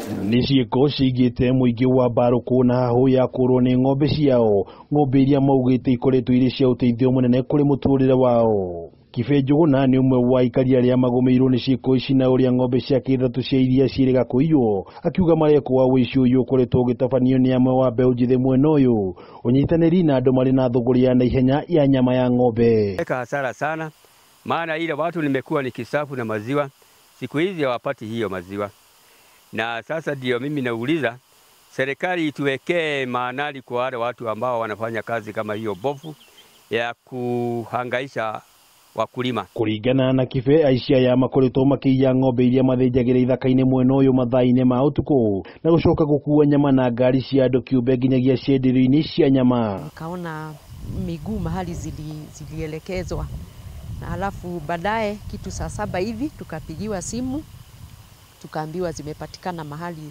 Nĩ ciĩko cigĩte mũingĩ wa Mbaruk na hahũ ya kũrwo nĩ ng'ombe ciao, ng'ombe iria maugĩte ikoretwo irĩ cia ũteithio mũnene kũrĩ mũtũrĩre wao. Kibejogona nĩ ũmwe wa aikari arĩa magũmĩirwo nĩ ciĩko ici na ũrĩa ng'ombe ciake ithatũ cia iria cirĩga kũiywo, akiuga mareko wa wuici ũyũ ũkoretwo ũgĩtabanio nĩ amwe wa mbeũ njĩthĩ mwena ũyũ, ũnyitanĩri na andũ marĩ na thũgũrĩ ya naihenya ya nyama ya ng'ombe. Hasara sana, maana ile watu nimekuwa nikisafu na maziwa, siku hizi hawapati hiyo maziwa. Na sasa ndio mimi nauliza serikali ituwekee maanali kwa wale watu ambao wanafanya kazi kama hiyo bofu ya kuhangaisha wakulima. Kuringana na kibe aici aya makoretwo makĩiya ng'ombe iria mathĩnjagĩra ithaka-inĩ mwena ũyũ mathaa-inĩ ma ũtukũ na gũcoka gũkua nyama na ngari cia andũ kĩũmbe nginyagia cienderio-inĩ cia nyama. Kaona miguu mahali zilielekezwa na halafu baadaye kitu saa 7 hivi tukapigiwa simu tukaambiwa zimepatikana mahali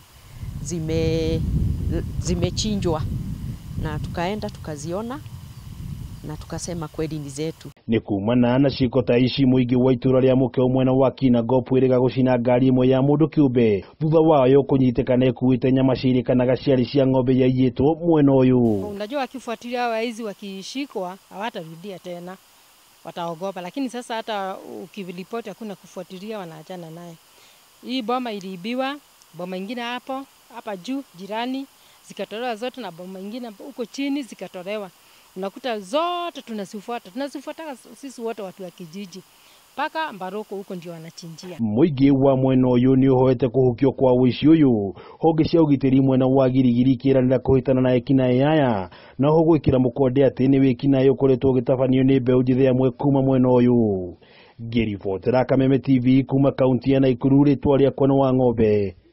zimechinjwa na tukaenda tukaziona na tukasema kweli ni zetu. Nĩ kumana na ciĩko ta ici mũingĩ wa itũra rĩa Mũkeo mwena wa Kinangop ĩrĩga gũcina ngari ĩmwe ya mũndũ kĩũmbe thutha wayo kũnyitĩkana ĩkuĩte nyama cirĩkanaga ciarĩ cia ng'ombe yaiyĩtwo mwena ũyũ. Unajua wakifuatilia waizi wakishikwa hawatarudia tena, wataogopa, lakini sasa hata ukiripoti hakuna kufuatilia, wanaachana naye. Hii boma iliibiwa, boma ingine hapa juu jirani zikatolewa zote na boma ingine huko chini zikatolewa. Unakuta zote tunasifuata sisi wote watu wa kijiji paka Mbaruk huko ndio wanachinjia. Mũingĩ wa mwena ũyũ nĩ ũhoete kũhukio kwa wuici ũyũ, honge cia ũgitĩri mwena wa Gilgil kĩranĩra kũhĩtana na ekinaĩ aya na ho gwĩkĩra mũkonde atĩ nĩ wĩkinaĩ ũkoretwo ũgĩtabanio nĩ mbeũ njĩthĩ amwe kuma mwena ũyũ. Ngĩribotera Kameme TV kuma kaunti ya Nakuru, rĩtwa rĩakwa nĩ wa ng'ombe.